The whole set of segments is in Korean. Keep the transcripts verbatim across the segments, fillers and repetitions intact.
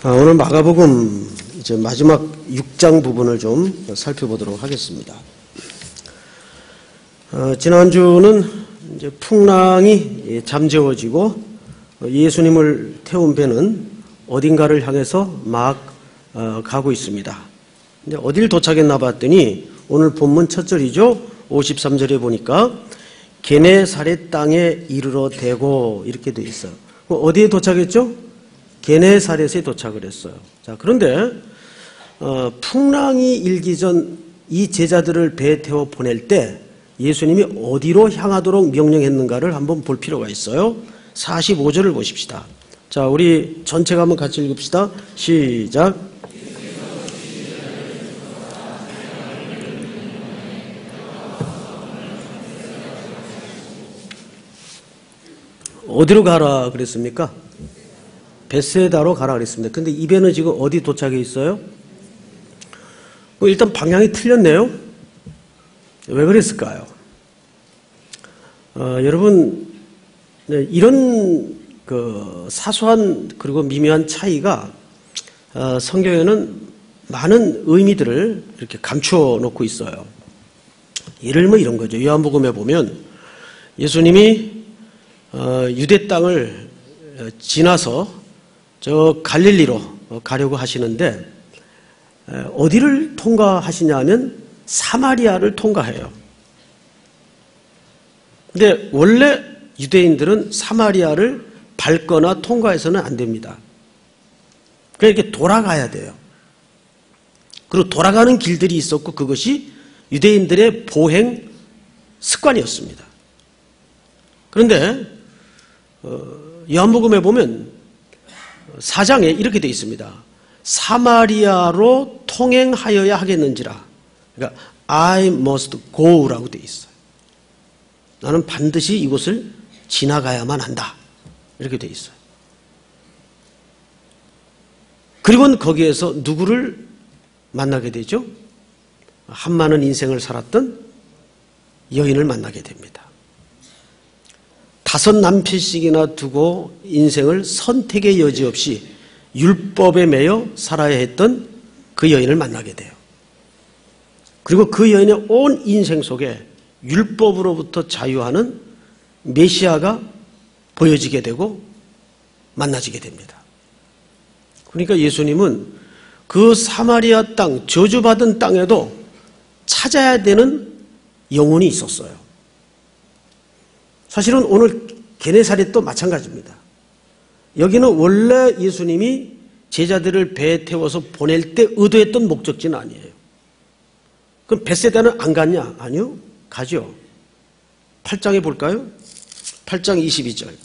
아, 오늘 마가복음 이제 마지막 육 장 부분을 좀 살펴보도록 하겠습니다. 어, 지난주는 이제 풍랑이 잠재워지고 예수님을 태운 배는 어딘가를 향해서 막 어, 가고 있습니다. 근데 어딜 도착했나 봤더니 오늘 본문 첫 절이죠. 오십삼 절에 보니까 게네사렛 땅에 이르러 대고 이렇게 돼 있어요. 어디에 도착했죠? 게네사렛에 도착을 했어요. 자, 그런데 어, 풍랑이 일기 전 이 제자들을 배에 태워 보낼 때 예수님이 어디로 향하도록 명령했는가를 한번 볼 필요가 있어요. 사십오 절을 보십시다. 자, 우리 전체가 한번 같이 읽읍시다. 시작. 어디로 가라 그랬습니까? 벳세다로 가라 그랬습니다. 근데 이 배는 지금 어디 도착해 있어요? 뭐 일단 방향이 틀렸네요. 왜 그랬을까요? 어, 여러분, 네, 이런 그 사소한 그리고 미묘한 차이가 어, 성경에는 많은 의미들을 이렇게 감추어 놓고 있어요. 예를 들면 이런 거죠. 요한복음에 보면 예수님이 어, 유대 땅을 지나서 저 갈릴리로 가려고 하시는데 어디를 통과하시냐면 사마리아를 통과해요. 근데 원래 유대인들은 사마리아를 밟거나 통과해서는 안 됩니다. 그러니까 이렇게 돌아가야 돼요. 그리고 돌아가는 길들이 있었고 그것이 유대인들의 보행 습관이었습니다. 그런데 요한복음에 보면 사 장에 이렇게 되어 있습니다. 사마리아로 통행하여야 하겠는지라. 그러니까 I must go라고 되어 있어요. 나는 반드시 이곳을 지나가야만 한다. 이렇게 되어 있어요. 그리고는 거기에서 누구를 만나게 되죠? 한많은 인생을 살았던 여인을 만나게 됩니다. 다섯 남편씩이나 두고 인생을 선택의 여지 없이 율법에 매여 살아야 했던 그 여인을 만나게 돼요. 그리고 그 여인의 온 인생 속에 율법으로부터 자유하는 메시아가 보여지게 되고 만나지게 됩니다. 그러니까 예수님은 그 사마리아 땅, 저주받은 땅에도 찾아야 되는 영혼이 있었어요. 사실은 오늘 게네사렛도 마찬가지입니다. 여기는 원래 예수님이 제자들을 배에 태워서 보낼 때 의도했던 목적지는 아니에요. 그럼 벳세다는 안 갔냐? 아니요. 가죠. 팔 장에 볼까요? 팔 장 이십이 절.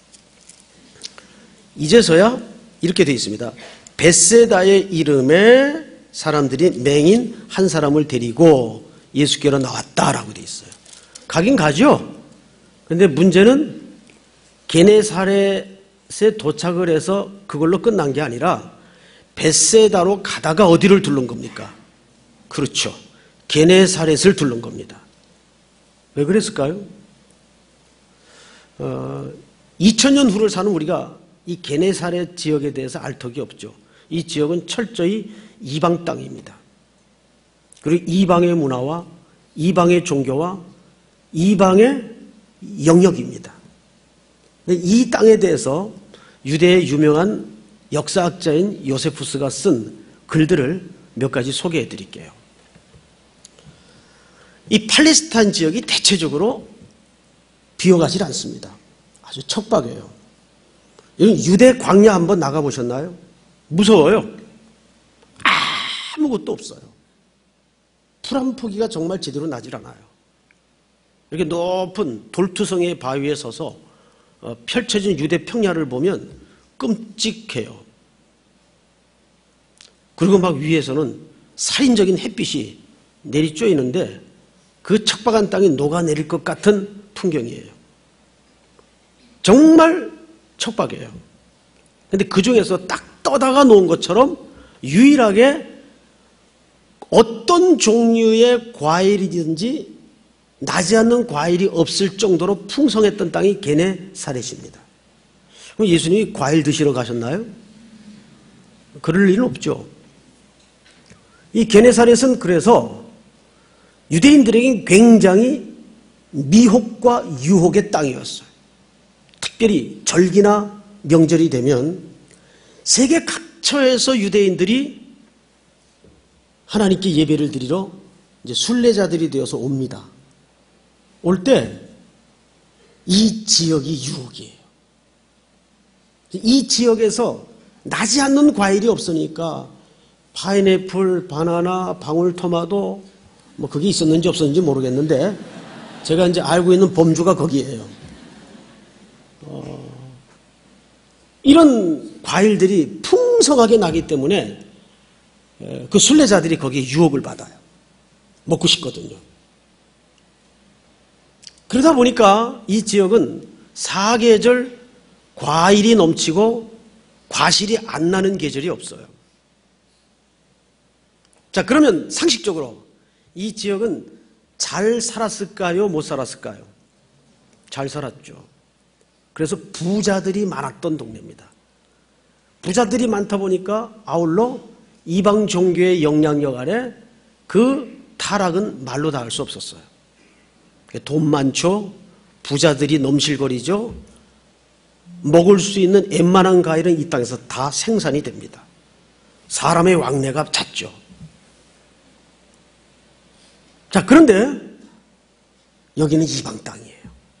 이제서야 이렇게 되어 있습니다. 벳세다의 이름에 사람들이 맹인 한 사람을 데리고 예수께로 나왔다라고 되어 있어요. 가긴 가죠. 그런데 문제는 게네사렛에 도착을 해서 그걸로 끝난 게 아니라 벳세다로 가다가 어디를 둘른 겁니까? 그렇죠. 게네사렛을 둘른 겁니다. 왜 그랬을까요? 어, 이천 년 후를 사는 우리가 이 게네사렛 지역에 대해서 알 턱이 없죠. 이 지역은 철저히 이방 땅입니다. 그리고 이방의 문화와 이방의 종교와 이방의 영역입니다. 이 땅에 대해서 유대의 유명한 역사학자인 요세푸스가 쓴 글들을 몇 가지 소개해 드릴게요. 이 팔레스타인 지역이 대체적으로 비어가질 않습니다. 아주 척박해요. 유대 광야 한번 나가보셨나요? 무서워요. 아무것도 없어요. 풀 한 포기가 정말 제대로 나질 않아요. 이렇게 높은 돌투성의 바위에 서서 펼쳐진 유대 평야를 보면 끔찍해요. 그리고 막 위에서는 살인적인 햇빛이 내리쬐이는데 그 척박한 땅이 녹아내릴 것 같은 풍경이에요. 정말 척박해요. 그런데 그 중에서 딱 떠다가 놓은 것처럼 유일하게 어떤 종류의 과일이든지 나지 않는 과일이 없을 정도로 풍성했던 땅이 게네사렛입니다. 그럼 예수님이 과일 드시러 가셨나요? 그럴 일은 없죠. 이 게네사렛은 그래서 유대인들에게 굉장히 미혹과 유혹의 땅이었어요. 특별히 절기나 명절이 되면 세계 각처에서 유대인들이 하나님께 예배를 드리러 이제 순례자들이 되어서 옵니다. 올 때 이 지역이 유혹이에요. 이 지역에서 나지 않는 과일이 없으니까 파인애플, 바나나, 방울토마토 뭐 그게 있었는지 없었는지 모르겠는데 제가 이제 알고 있는 범주가 거기에요. 어, 이런 과일들이 풍성하게 나기 때문에 그 순례자들이 거기에 유혹을 받아요. 먹고 싶거든요. 그러다 보니까 이 지역은 사계절 과일이 넘치고 과실이 안 나는 계절이 없어요. 자, 그러면 상식적으로 이 지역은 잘 살았을까요? 못 살았을까요? 잘 살았죠. 그래서 부자들이 많았던 동네입니다. 부자들이 많다 보니까 아울러 이방 종교의 영향력 아래 그 타락은 말로 다 할 수 없었어요. 돈 많죠. 부자들이 넘실거리죠. 먹을 수 있는 웬만한 과일은 이 땅에서 다 생산이 됩니다. 사람의 왕래가 잦죠. 자, 그런데 여기는 이방 땅이에요.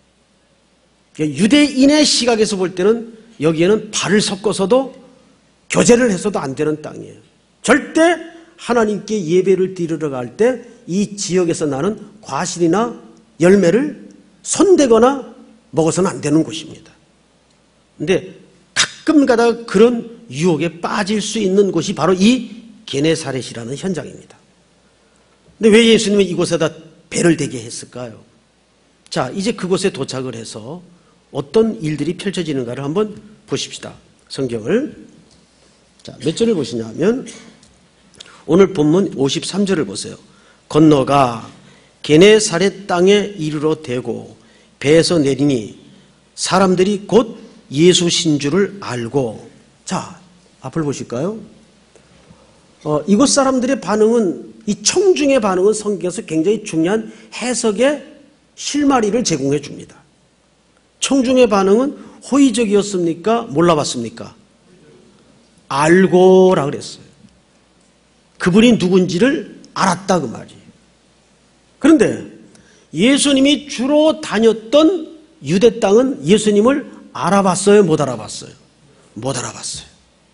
유대인의 시각에서 볼 때는 여기에는 발을 섞어서도 교제를 해서도 안 되는 땅이에요. 절대 하나님께 예배를 드리러 갈 때 이 지역에서 나는 과실이나 열매를 손대거나 먹어서는 안 되는 곳입니다. 그런데 가끔 가다가 그런 유혹에 빠질 수 있는 곳이 바로 이 게네사렛이라는 현장입니다. 근데 왜 예수님은 이곳에다 배를 대게 했을까요? 자, 이제 그곳에 도착을 해서 어떤 일들이 펼쳐지는가를 한번 보십시다. 성경을. 자, 몇 절을 보시냐면 오늘 본문 오십삼 절을 보세요. 건너가 게네사렛 땅에 이르러 대고 배에서 내리니 사람들이 곧 예수신 줄을 알고. 자, 앞을 보실까요? 어, 이곳 사람들의 반응은, 이 청중의 반응은 성경에서 굉장히 중요한 해석의 실마리를 제공해 줍니다. 청중의 반응은 호의적이었습니까? 몰라봤습니까? 알고라 그랬어요. 그분이 누군지를 알았다 그 말이에요. 그런데 예수님이 주로 다녔던 유대 땅은 예수님을 알아봤어요? 못 알아봤어요? 못 알아봤어요.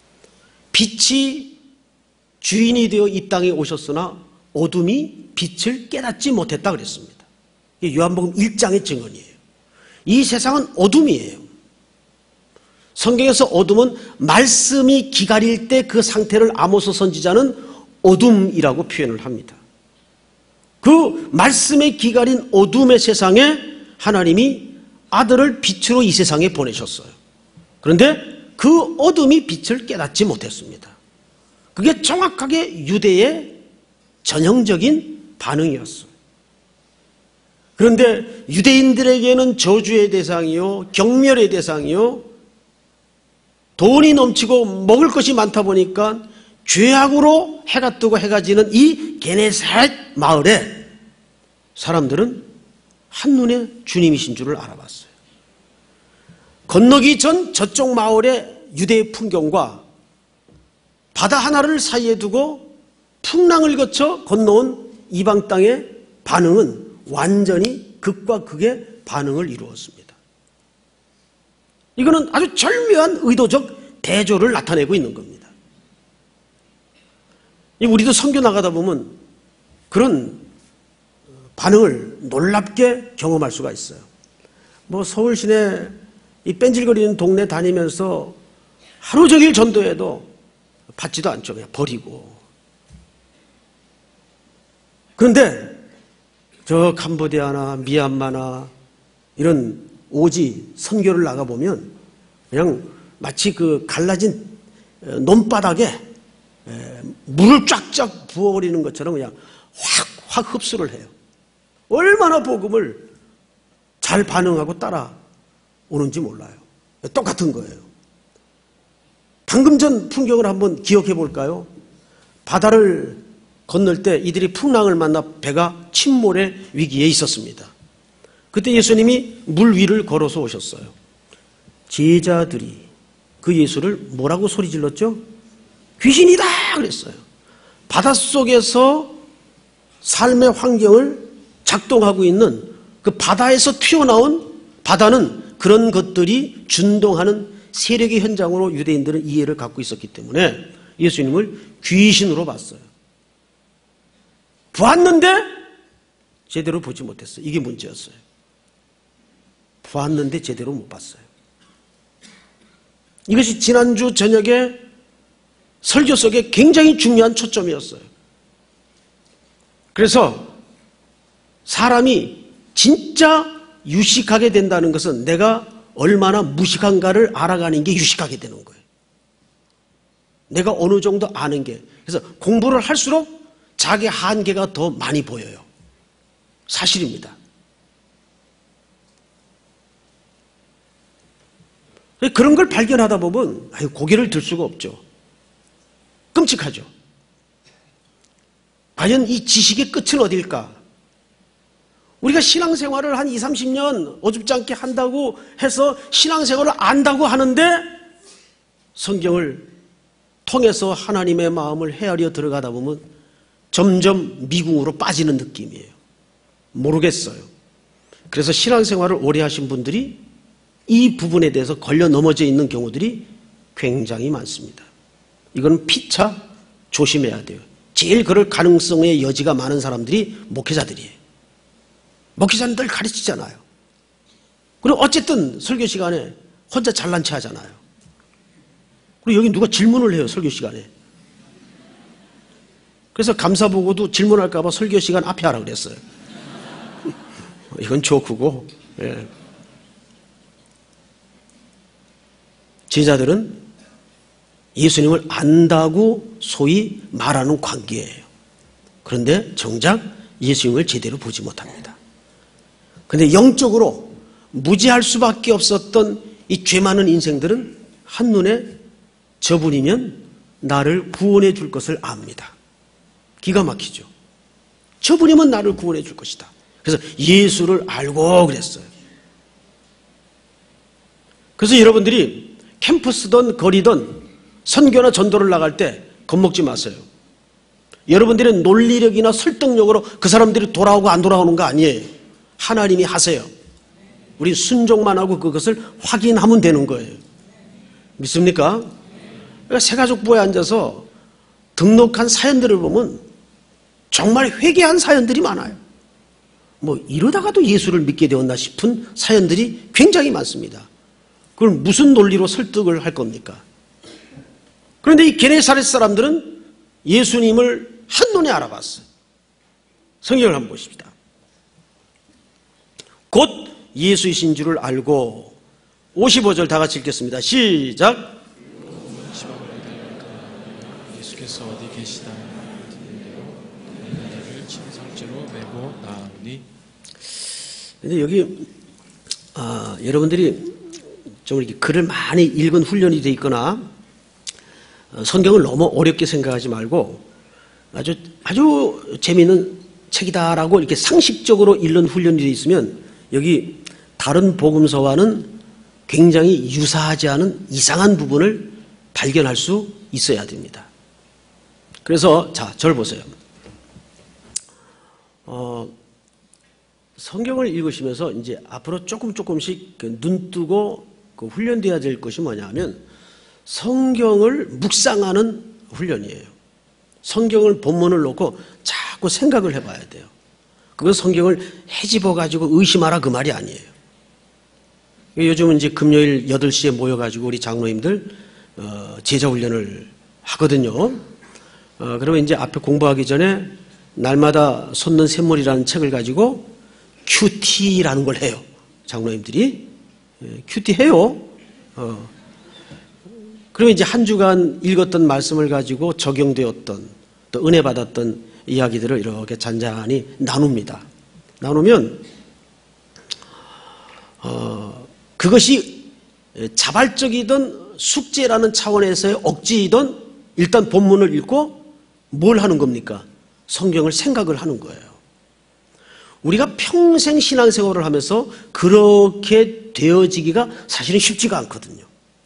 빛이 주인이 되어 이 땅에 오셨으나 어둠이 빛을 깨닫지 못했다 그랬습니다. 이게 요한복음 일 장의 증언이에요. 이 세상은 어둠이에요. 성경에서 어둠은 말씀이 기갈릴 때 그 상태를 아모스 선지자는 어둠이라고 표현을 합니다. 그 말씀에 기갈린 어둠의 세상에 하나님이 아들을 빛으로 이 세상에 보내셨어요. 그런데 그 어둠이 빛을 깨닫지 못했습니다. 그게 정확하게 유대의 전형적인 반응이었어요. 그런데 유대인들에게는 저주의 대상이요, 경멸의 대상이요, 돈이 넘치고 먹을 것이 많다 보니까 죄악으로 해가 뜨고 해가 지는 이 게네사렛 마을에 사람들은 한눈에 주님이신 줄을 알아봤어요. 건너기 전 저쪽 마을의 유대의 풍경과 바다 하나를 사이에 두고 풍랑을 거쳐 건너온 이방 땅의 반응은 완전히 극과 극의 반응을 이루었습니다. 이거는 아주 절묘한 의도적 대조를 나타내고 있는 겁니다. 우리도 선교 나가다 보면 그런 반응을 놀랍게 경험할 수가 있어요. 뭐 서울 시내 이 뺀질거리는 동네 다니면서 하루 종일 전도해도 받지도 않죠. 그냥 버리고. 그런데 저 캄보디아나 미얀마나 이런 오지 선교를 나가보면 그냥 마치 그 갈라진 논바닥에 물을 쫙쫙 부어버리는 것처럼 그냥 확, 확 흡수를 해요. 얼마나 복음을 잘 반응하고 따라오는지 몰라요. 똑같은 거예요. 방금 전 풍경을 한번 기억해 볼까요? 바다를 건널 때 이들이 풍랑을 만나 배가 침몰의 위기에 있었습니다. 그때 예수님이 물 위를 걸어서 오셨어요. 제자들이 그 예수를 뭐라고 소리 질렀죠? 귀신이다 그랬어요. 바닷속에서 삶의 환경을 작동하고 있는 그 바다에서 튀어나온, 바다는 그런 것들이 준동하는 세력의 현장으로 유대인들은 이해를 갖고 있었기 때문에 예수님을 귀신으로 봤어요. 보았는데 제대로 보지 못했어요. 이게 문제였어요. 보았는데 제대로 못 봤어요. 이것이 지난주 저녁에 설교 속에 굉장히 중요한 초점이었어요. 그래서 사람이 진짜 유식하게 된다는 것은 내가 얼마나 무식한가를 알아가는 게 유식하게 되는 거예요. 내가 어느 정도 아는 게. 그래서 공부를 할수록 자기 한계가 더 많이 보여요. 사실입니다. 그런 걸 발견하다 보면 아유, 고개를 들 수가 없죠. 끔찍하죠. 과연 이 지식의 끝은 어딜까? 우리가 신앙생활을 한 이삼십 년 어줍지 않게 한다고 해서 신앙생활을 안다고 하는데 성경을 통해서 하나님의 마음을 헤아려 들어가다 보면 점점 미궁으로 빠지는 느낌이에요. 모르겠어요. 그래서 신앙생활을 오래 하신 분들이 이 부분에 대해서 걸려 넘어져 있는 경우들이 굉장히 많습니다. 이건 피차 조심해야 돼요. 제일 그럴 가능성의 여지가 많은 사람들이 목회자들이에요. 목회자는 늘 가르치잖아요. 그리고 어쨌든 설교 시간에 혼자 잘난 체 하잖아요. 그리고 여기 누가 질문을 해요, 설교 시간에. 그래서 감사 보고도 질문할까 봐 설교 시간 앞에 하라 그랬어요. 이건 조크고. 예. 제자들은 예수님을 안다고 소위 말하는 관계예요. 그런데 정작 예수님을 제대로 보지 못합니다. 그런데 영적으로 무지할 수밖에 없었던 이 죄 많은 인생들은 한눈에 저분이면 나를 구원해 줄 것을 압니다. 기가 막히죠. 저분이면 나를 구원해 줄 것이다. 그래서 예수를 알고 그랬어요. 그래서 여러분들이 캠퍼스든 거리든 선교나 전도를 나갈 때 겁먹지 마세요. 여러분들의 논리력이나 설득력으로 그 사람들이 돌아오고 안 돌아오는 거 아니에요. 하나님이 하세요. 우리 순종만 하고 그것을 확인하면 되는 거예요. 믿습니까? 그러니까 새가족부에 앉아서 등록한 사연들을 보면 정말 회개한 사연들이 많아요. 뭐 이러다가도 예수를 믿게 되었나 싶은 사연들이 굉장히 많습니다. 그걸 무슨 논리로 설득을 할 겁니까? 그런데 이 게네사렛 사람들은 예수님을 한눈에 알아봤어요. 성경을 한번 보십시다. 곧 예수이신 줄을 알고 오십오 절 다 같이 읽겠습니다. 시작. 예수께서 어디 계시다 그들을 침상째로 메고 나아오니. 근데 여기 아, 여러분들이 좀 이렇게 글을 많이 읽은 훈련이 돼 있거나 성경을 너무 어렵게 생각하지 말고 아주 아주 재미있는 책이다라고 이렇게 상식적으로 읽는 훈련이 돼 있으면 여기 다른 복음서와는 굉장히 유사하지 않은 이상한 부분을 발견할 수 있어야 됩니다. 그래서 자, 저를 보세요. 어, 성경을 읽으시면서 이제 앞으로 조금 조금씩 눈 뜨고 그 훈련돼야 될 것이 뭐냐면 성경을 묵상하는 훈련이에요. 성경을 본문을 놓고 자꾸 생각을 해봐야 돼요. 그건 성경을 헤집어가지고 의심하라 그 말이 아니에요. 요즘은 이제 금요일 여덟 시에 모여가지고 우리 장로님들 어, 제자훈련을 하거든요. 어, 그러면 이제 앞에 공부하기 전에 날마다 솟는 샘물이라는 책을 가지고 큐티라는 걸 해요. 장로님들이. 예, 큐티 해요. 어. 그러면 이제 한 주간 읽었던 말씀을 가지고 적용되었던 또 은혜 받았던 이야기들을 이렇게 잔잔히 나눕니다. 나누면 어, 그것이 자발적이든 숙제라는 차원에서의 억지이던 일단 본문을 읽고 뭘 하는 겁니까? 성경을 생각을 하는 거예요. 우리가 평생 신앙생활을 하면서 그렇게 되어지기가 사실은 쉽지가 않거든요.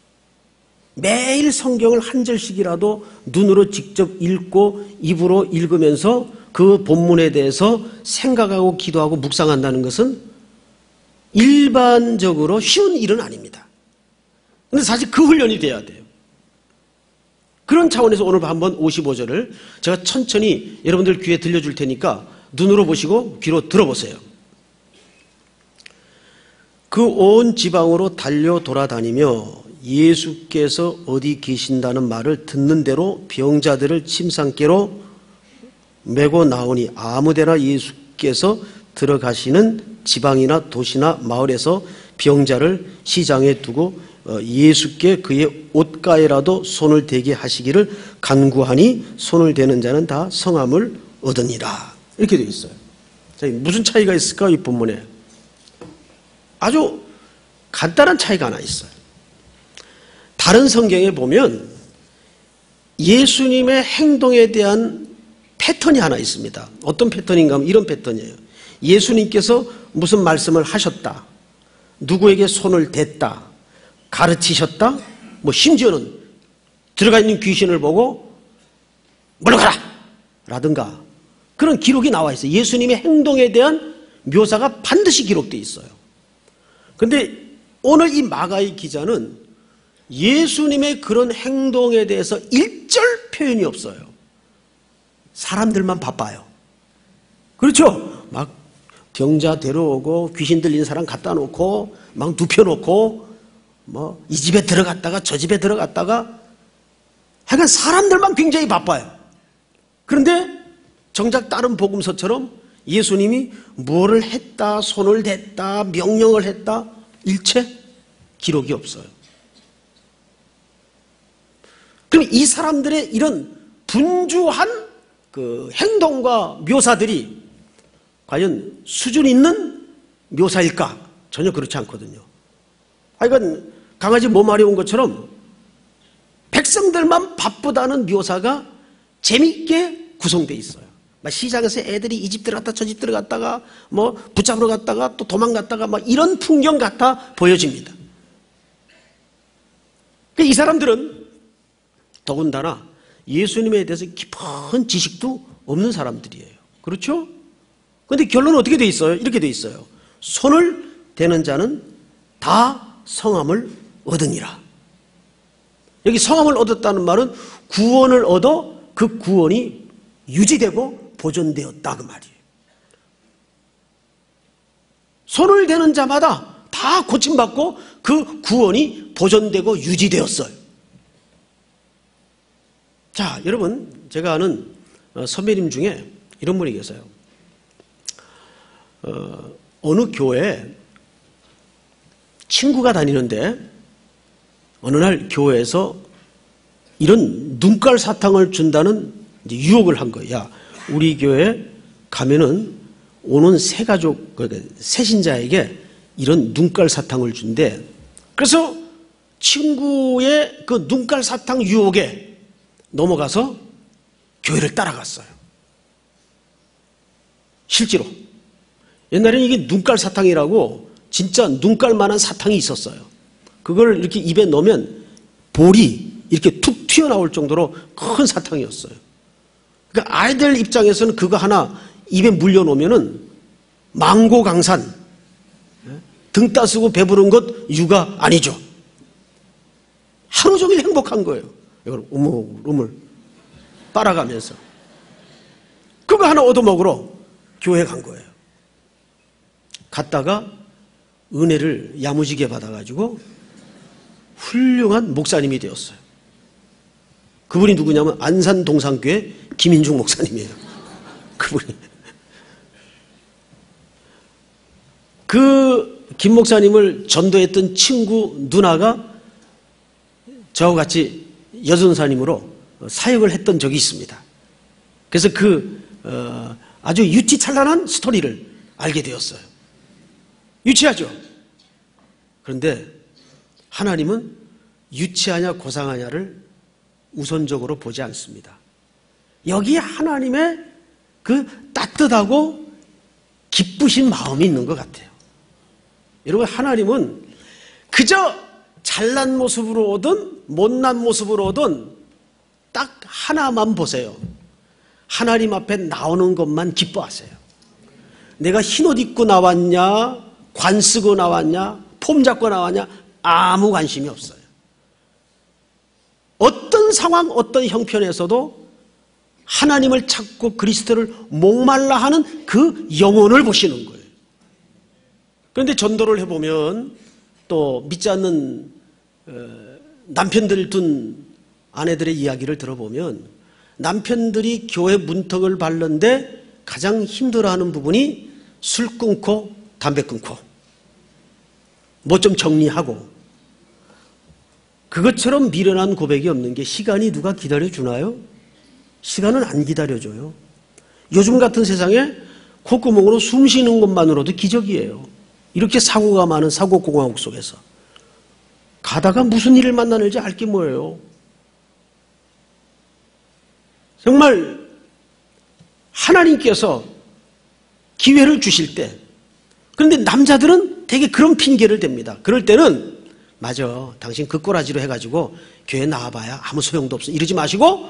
매일 성경을 한 절씩이라도 눈으로 직접 읽고 입으로 읽으면서 그 본문에 대해서 생각하고 기도하고 묵상한다는 것은 일반적으로 쉬운 일은 아닙니다. 그런데 사실 그 훈련이 돼야 돼요. 그런 차원에서 오늘 한번 오십오 절을 제가 천천히 여러분들 귀에 들려줄 테니까 눈으로 보시고 귀로 들어보세요. 그 온 지방으로 달려 돌아다니며 예수께서 어디 계신다는 말을 듣는 대로 병자들을 침상께로 메고 나오니 아무데나 예수께서 들어가시는 지방이나 도시나 마을에서 병자를 시장에 두고 예수께 그의 옷가에라도 손을 대게 하시기를 간구하니 손을 대는 자는 다 성함을 얻으니라. 이렇게 되어 있어요. 자, 무슨 차이가 있을까? 이 본문에 아주 간단한 차이가 하나 있어요. 다른 성경에 보면 예수님의 행동에 대한 패턴이 하나 있습니다. 어떤 패턴인가 하면 이런 패턴이에요. 예수님께서 무슨 말씀을 하셨다, 누구에게 손을 댔다, 가르치셨다, 뭐 심지어는 들어가 있는 귀신을 보고 물러가라 라든가 그런 기록이 나와 있어요. 예수님의 행동에 대한 묘사가 반드시 기록되어 있어요. 그런데 오늘 이 마가의 기자는 예수님의 그런 행동에 대해서 일절 표현이 없어요. 사람들만 바빠요. 그렇죠? 막 병자 데려오고 귀신 들린 사람 갖다 놓고 막 눕혀놓고 뭐 이 집에 들어갔다가 저 집에 들어갔다가 하여간 사람들만 굉장히 바빠요. 그런데 정작 다른 복음서처럼 예수님이 뭐를 했다, 손을 댔다, 명령을 했다 일체 기록이 없어요. 그럼 이 사람들의 이런 분주한 그 행동과 묘사들이 과연 수준 있는 묘사일까? 전혀 그렇지 않거든요. 하여간 강아지 뭐 마려운 것처럼 백성들만 바쁘다는 묘사가 재미있게 구성되어 있어요. 시장에서 애들이 이 집 들어갔다 저 집 들어갔다가 뭐 붙잡으러 갔다가 또 도망갔다가 막 이런 풍경 같아 보여집니다. 이 사람들은 더군다나 예수님에 대해서 깊은 지식도 없는 사람들이에요. 그렇죠? 그런데 결론은 어떻게 돼 있어요? 이렇게 돼 있어요. 손을 대는 자는 다 성함을 얻으니라. 여기 성함을 얻었다는 말은 구원을 얻어 그 구원이 유지되고 보존되었다 그 말이에요. 손을 대는 자마다 다 고침받고 그 구원이 보존되고 유지되었어요. 자, 여러분, 제가 아는 선배님 중에 이런 분이 계세요. 어, 어느 교회에 친구가 다니는데 어느 날 교회에서 이런 눈깔 사탕을 준다는 유혹을 한 거예요. 야, 우리 교회에 가면은 오는 새 가족, 새 신자에게 이런 눈깔 사탕을 준대. 그래서 친구의 그 눈깔 사탕 유혹에 넘어가서 교회를 따라갔어요. 실제로. 옛날에는 이게 눈깔 사탕이라고 진짜 눈깔만한 사탕이 있었어요. 그걸 이렇게 입에 넣으면 볼이 이렇게 툭 튀어나올 정도로 큰 사탕이었어요. 그러니까 아이들 입장에서는 그거 하나 입에 물려놓으면은 망고 강산, 등 따쓰고 배부른 것 유가 아니죠. 하루 종일 행복한 거예요. 이걸 우물우물 빨아가면서 그거 하나 얻어먹으러 교회 간 거예요. 갔다가 은혜를 야무지게 받아가지고 훌륭한 목사님이 되었어요. 그분이 누구냐면 안산 동산교회 김인중 목사님이에요. 그분이. 그 김 목사님을 전도했던 친구 누나가 저와 같이 여전사님으로 사역을 했던 적이 있습니다. 그래서 그 어, 아주 유치찬란한 스토리를 알게 되었어요. 유치하죠? 그런데 하나님은 유치하냐 고상하냐를 우선적으로 보지 않습니다. 여기에 하나님의 그 따뜻하고 기쁘신 마음이 있는 것 같아요. 여러분, 하나님은 그저 잘난 모습으로 오든 못난 모습으로 오든 딱 하나만 보세요. 하나님 앞에 나오는 것만 기뻐하세요. 내가 흰옷 입고 나왔냐, 관 쓰고 나왔냐, 폼 잡고 나왔냐, 아무 관심이 없어요. 어떤 상황, 어떤 형편에서도 하나님을 찾고 그리스도를 목말라 하는 그 영혼을 보시는 거예요. 그런데 전도를 해보면 또 믿지 않는 남편들을 둔 아내들의 이야기를 들어보면 남편들이 교회 문턱을 밟는데 가장 힘들어하는 부분이 술 끊고 담배 끊고 뭐 좀 정리하고, 그것처럼 미련한 고백이 없는 게 시간이 누가 기다려주나요? 시간은 안 기다려줘요. 요즘 같은 세상에 콧구멍으로 숨 쉬는 것만으로도 기적이에요. 이렇게 사고가 많은 사고공화국 속에서 가다가 무슨 일을 만나는지 알 게 뭐예요? 정말 하나님께서 기회를 주실 때, 그런데 남자들은 되게 그런 핑계를 댑니다. 그럴 때는 맞아, 당신 그 꼬라지로 해가지고 교회 나와봐야 아무 소용도 없어, 이러지 마시고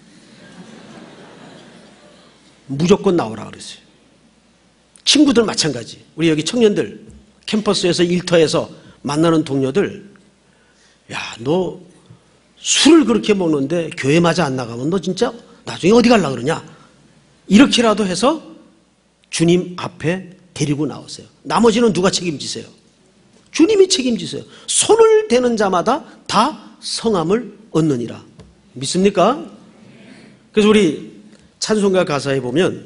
무조건 나오라 그랬어요. 친구들 마찬가지. 우리 여기 청년들 캠퍼스에서 일터에서 만나는 동료들, 야, 너 술을 그렇게 먹는데 교회마저 안 나가면 너 진짜 나중에 어디 가려고 그러냐, 이렇게라도 해서 주님 앞에 데리고 나오세요. 나머지는 누가 책임지세요? 주님이 책임지세요. 손을 대는 자마다 다 성함을 얻느니라. 믿습니까? 그래서 우리 찬송가 가사에 보면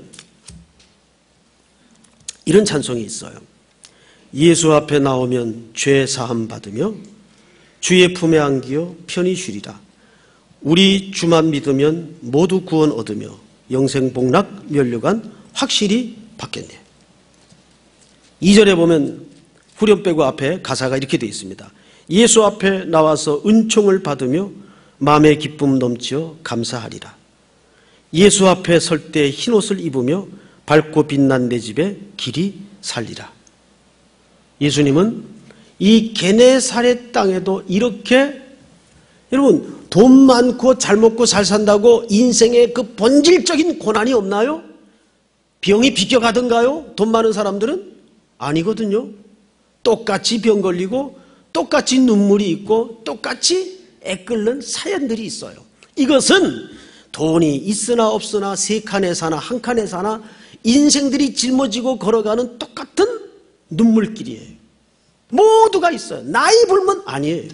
이런 찬송이 있어요. 예수 앞에 나오면 죄 사함 받으며 주의 품에 안기어 편히 쉬리라. 우리 주만 믿으면 모두 구원 얻으며 영생 복락 면류관 확실히 받겠네. 이 절에 보면 후렴배구 앞에 가사가 이렇게 되어 있습니다. 예수 앞에 나와서 은총을 받으며 마음의 기쁨 넘치어 감사하리라. 예수 앞에 설 때 흰옷을 입으며 밝고 빛난 내 집에 길이 살리라. 예수님은 이 게네사렛 땅에도 이렇게, 여러분, 돈 많고 잘 먹고 잘 산다고 인생의 그 본질적인 고난이 없나요? 병이 비껴가던가요? 돈 많은 사람들은? 아니거든요. 똑같이 병 걸리고 똑같이 눈물이 있고 똑같이 애끓는 사연들이 있어요. 이것은 돈이 있으나 없으나 세 칸에 사나 한 칸에 사나 인생들이 짊어지고 걸어가는 똑같은 눈물길이에요. 모두가 있어요. 나이 불문 아니에요.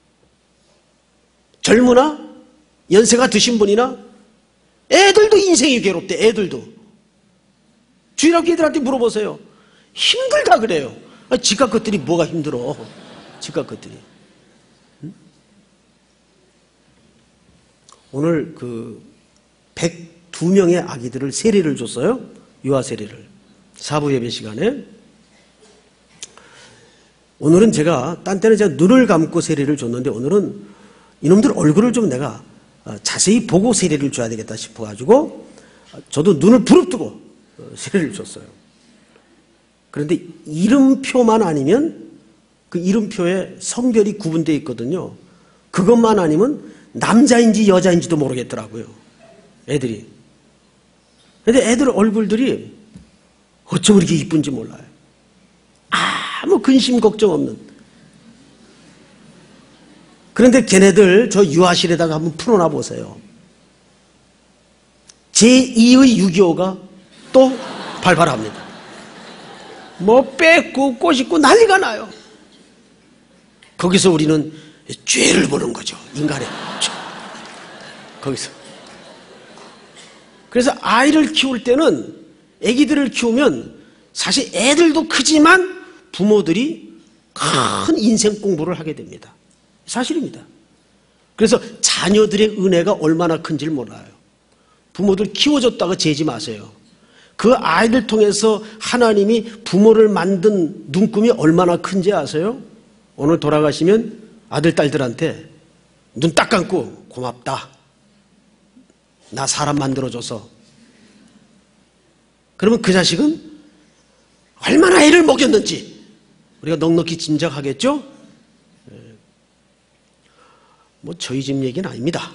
젊으나 연세가 드신 분이나 애들도 인생이 괴롭대. 애들도. 주일학교 애들한테 물어보세요. 힘들다 그래요. 아니, 지가 것들이 뭐가 힘들어. 지가 것들이. 응? 오늘 그 백이 명의 아기들을 세례를 줬어요. 유아 세례를. 사부 예배 시간에. 오늘은 제가, 딴 때는 제가 눈을 감고 세례를 줬는데 오늘은 이놈들 얼굴을 좀 내가 자세히 보고 세례를 줘야 되겠다 싶어가지고 저도 눈을 부릅뜨고 세례를 줬어요. 그런데 이름표만 아니면 그 이름표에 성별이 구분되어 있거든요. 그것만 아니면 남자인지 여자인지도 모르겠더라고요. 애들이. 그런데 애들 얼굴들이 어쩜 이렇게 이쁜지 몰라요. 아무 근심 걱정 없는. 그런데 걔네들 저 유아실에다가 한번 풀어놔 보세요. 제이의 육이오가 또 발발합니다. 뭐 뺏고 꼬집고 난리가 나요. 거기서 우리는 죄를 보는 거죠. 인간의 죄. 거기서. 그래서 아이를 키울 때는, 애기들을 키우면 사실 애들도 크지만 부모들이 큰 인생 공부를 하게 됩니다. 사실입니다. 그래서 자녀들의 은혜가 얼마나 큰지를 몰라요. 부모들 키워줬다가 재지 마세요. 그 아이들 통해서 하나님이 부모를 만든 눈금이 얼마나 큰지 아세요? 오늘 돌아가시면 아들, 딸들한테 눈 딱 감고 고맙다, 나 사람 만들어줘서. 그러면 그 자식은 얼마나 애를 먹였는지 우리가 넉넉히 짐작하겠죠? 뭐 저희 집 얘기는 아닙니다.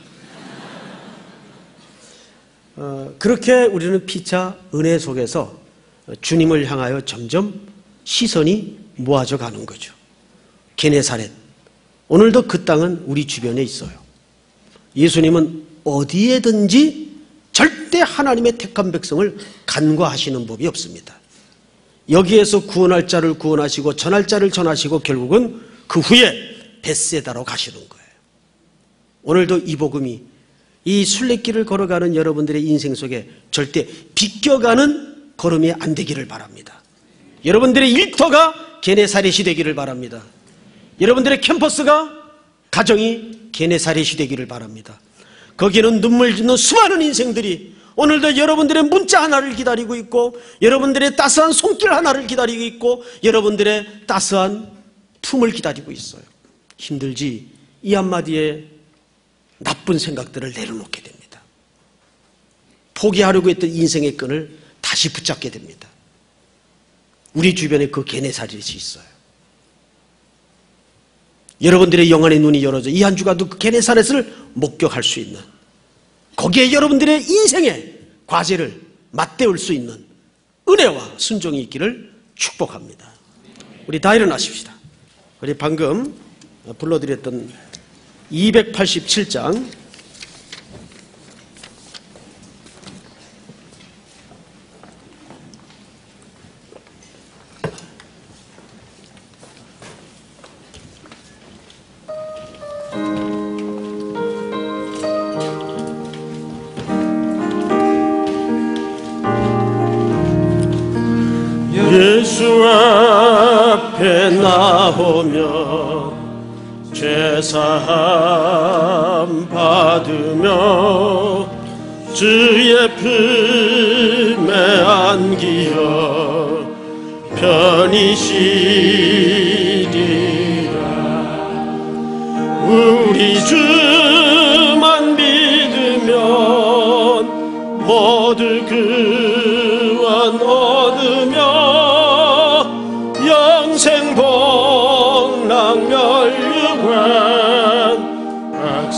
어, 그렇게 우리는 피차 은혜 속에서 주님을 향하여 점점 시선이 모아져 가는 거죠. 게네사렛, 오늘도 그 땅은 우리 주변에 있어요. 예수님은 어디에든지 절대 하나님의 택한 백성을 간과하시는 법이 없습니다. 여기에서 구원할 자를 구원하시고 전할 자를 전하시고 결국은 그 후에 벳세다로 가시는 거예요. 오늘도 이 복음이 이 순례길을 걸어가는 여러분들의 인생 속에 절대 비껴가는 걸음이 안 되기를 바랍니다. 여러분들의 일터가 게네사렛이 되기를 바랍니다. 여러분들의 캠퍼스가, 가정이 게네사렛이 되기를 바랍니다. 거기는 눈물 짓는 수많은 인생들이 오늘도 여러분들의 문자 하나를 기다리고 있고, 여러분들의 따스한 손길 하나를 기다리고 있고, 여러분들의 따스한 품을 기다리고 있어요. 힘들지? 이 한마디에 나쁜 생각들을 내려놓게 됩니다. 포기하려고 했던 인생의 끈을 다시 붙잡게 됩니다. 우리 주변에 그 게네사렛이 있어요. 여러분들의 영안의 눈이 열어져 이 한 주간도 그 게네사렛을 목격할 수 있는, 거기에 여러분들의 인생의 과제를 맞대올 수 있는 은혜와 순종이 있기를 축복합니다. 우리 다 일어나십시다. 우리 방금 불러드렸던 이백팔십칠 장 예수 앞에 나오면 죄사함 받으며 주의 품에 안기어 편히 쉬리라. 우리 주만 믿으면 모두 구원 얻으며 영생 복락 멸류관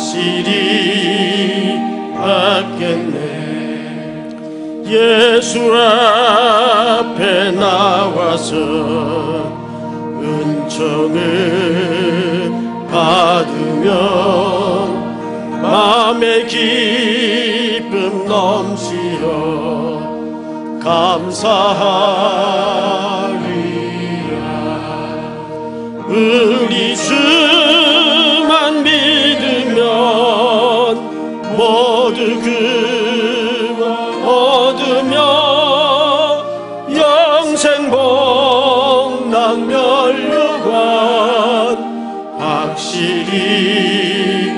확실히 받겠네. 예수 앞에 나와서 은총을 받으면 마음의 기쁨 넘치어 감사하리라. 우리 주만 믿으면 모두 구원 얻으며 영생 복락 멸류관 확실히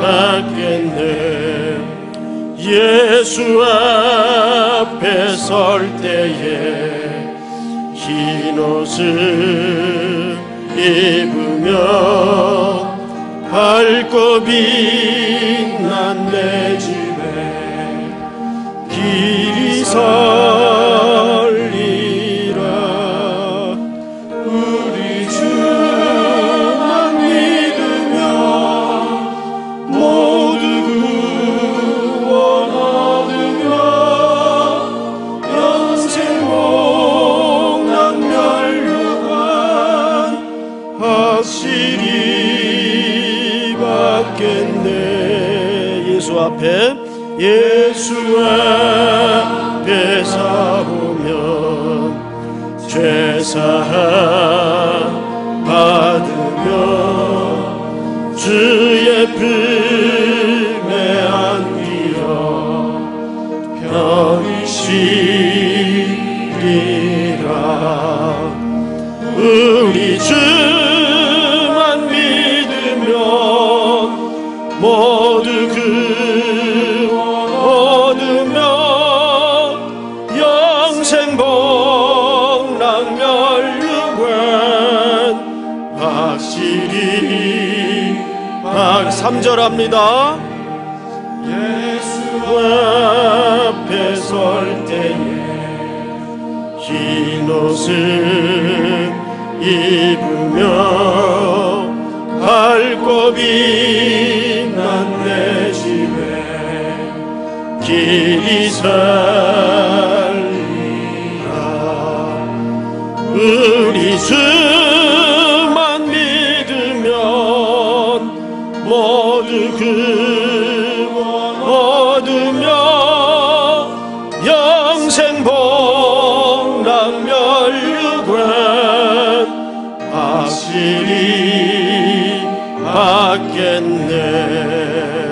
받겠네. 예수 앞에 설 때에 흰옷을 입으며 밝고 빛난 내 집에 길이 설리라. 우리 주만 믿으며 모두 구원 얻으며 영생 복락 멸류관 확실히 받겠네. 예수 앞에 예수 앞에 서오면 죄사함 받으며 주의 품에 안기어 편히 쉬리라. 우리 주만 믿으면 모두 구원 얻으며 영생 복락 멸류관 확실히 삼 절 합니다. 예수 앞에 설 때에 흰 옷을 입으며 발곱이 난 내 집에 길이 살리라. 우리 주만 믿으면 모두 구원 얻으며 영생 복락 멸류관 확실히 받겠네.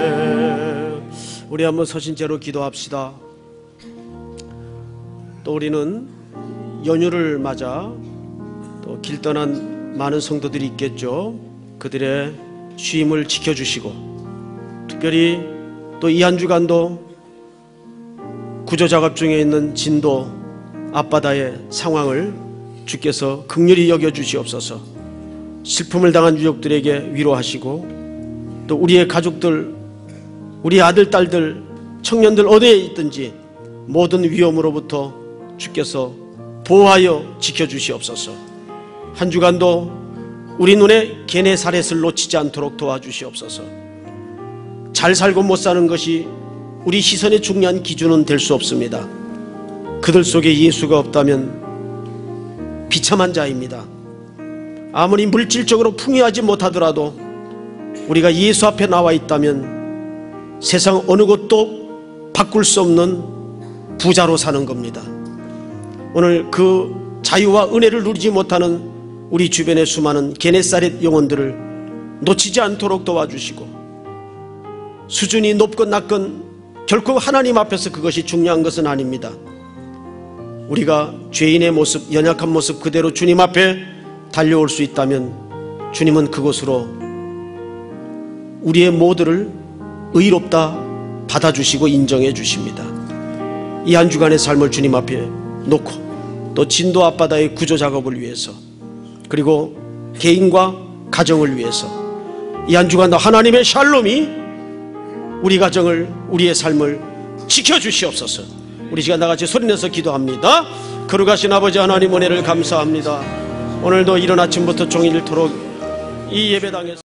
우리 한번 서신제로 기도합시다. 또 우리는 연휴를 맞아 또 길 떠난 많은 성도들이 있겠죠. 그들의 쉼을 지켜주시고, 특별히 또 이 한 주간도 구조작업 중에 있는 진도 앞바다의 상황을 주께서 긍휼히 여겨주시옵소서. 슬픔을 당한 유족들에게 위로하시고, 또 우리의 가족들, 우리 아들, 딸들, 청년들 어디에 있든지 모든 위험으로부터 주께서 보호하여 지켜주시옵소서. 한 주간도 우리 눈에 게네사렛을 놓치지 않도록 도와주시옵소서. 잘 살고 못 사는 것이 우리 시선의 중요한 기준은 될 수 없습니다. 그들 속에 예수가 없다면 비참한 자입니다. 아무리 물질적으로 풍요하지 못하더라도 우리가 예수 앞에 나와 있다면 세상 어느 곳도 바꿀 수 없는 부자로 사는 겁니다. 오늘 그 자유와 은혜를 누리지 못하는 우리 주변의 수많은 게네사렛 영혼들을 놓치지 않도록 도와주시고, 수준이 높건 낮건 결코 하나님 앞에서 그것이 중요한 것은 아닙니다. 우리가 죄인의 모습, 연약한 모습 그대로 주님 앞에 달려올 수 있다면 주님은 그곳으로 우리의 모두를 의롭다 받아주시고 인정해 주십니다. 이 한 주간의 삶을 주님 앞에 놓고, 또 진도 앞바다의 구조 작업을 위해서, 그리고 개인과 가정을 위해서 이 한 주간도 하나님의 샬롬이 우리 가정을, 우리의 삶을 지켜주시옵소서. 우리 시간 나같이 소리내서 기도합니다. 거룩하신 아버지 하나님, 은혜를 감사합니다. 오늘도 이른 아침부터 종일토록 이 예배당에서